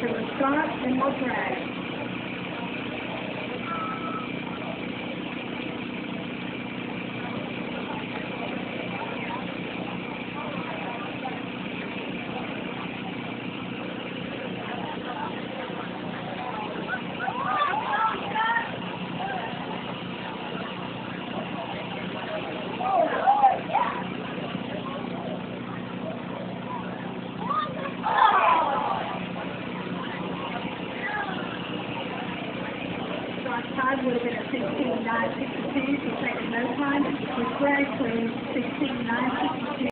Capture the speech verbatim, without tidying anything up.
from the start and more drag. Time would have been at sixteen nine sixty-two, she's taken no time. With Greg, sixteen nine sixty-two.